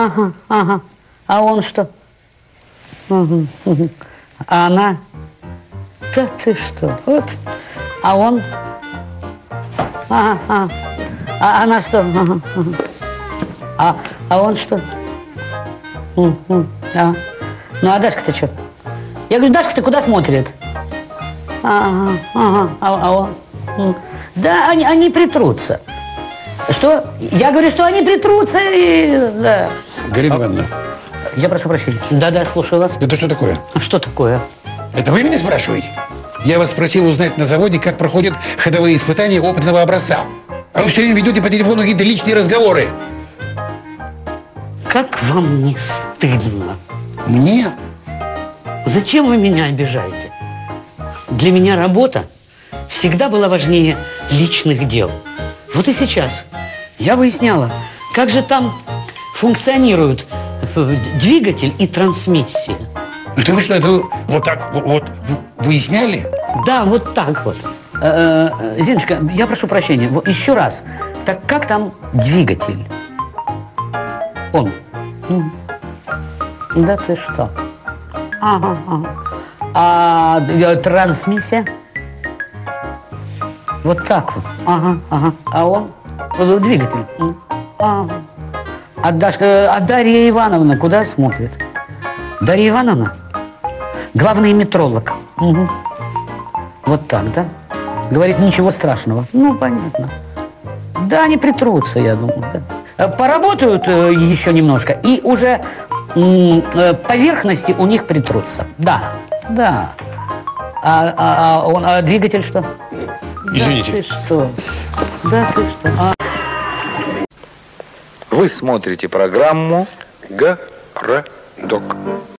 Ага, ага. А он что? Угу, угу. А она? Да ты что? Вот. А он? Ага, ага. А она что? Ага, ага. А он что? А. Ну, а Дашка-то что? Я говорю, Дашка, ты куда смотрит? Ага, ага. А он? Да, они притрутся. Что? Я говорю, что они притрутся и... Да. Галина Ивановна. Я прошу прощения. Да-да, слушаю вас. Это что такое? А что такое? Это вы меня спрашиваете? Я вас просил узнать на заводе, как проходят ходовые испытания опытного образца. А вы все время ведете по телефону какие-то личные разговоры. Как вам не стыдно? Мне? Зачем вы меня обижаете? Для меня работа всегда была важнее личных дел. Вот и сейчас я выясняла, как же там функционируют двигатель и трансмиссия. Это вы что, это вы вот так вот выясняли? Да, вот так вот. Зиночка, я прошу прощения, вот еще раз. Так как там двигатель? Он. Да ты что? Ага, ага. А трансмиссия? Вот так вот. Ага, ага. А он? Двигатель. Ага. А Дарья Ивановна куда смотрит? Дарья Ивановна? Главный метролог. Угу. Вот так, да? Говорит, ничего страшного. Ну, понятно. Да, они притрутся, я думаю. Да. Поработают еще немножко, и уже поверхности у них притрутся. Да, да. А двигатель что? Извините. Да ты что? Да ты что? Вы смотрите программу «Городок».